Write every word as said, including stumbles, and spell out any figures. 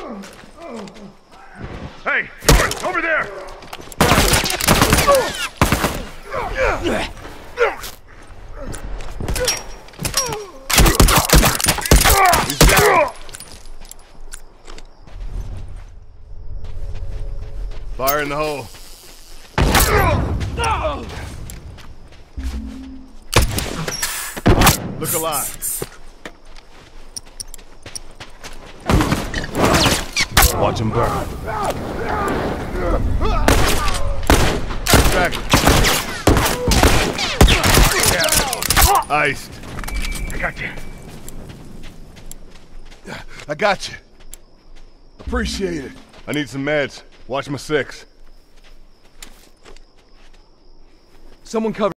Hey, over there! He's down. Fire in the hole. Look alive. Watch him burn. Back. Yeah. Iced. I got you. I got you. Appreciate it. I need some meds. Watch my six. Someone cover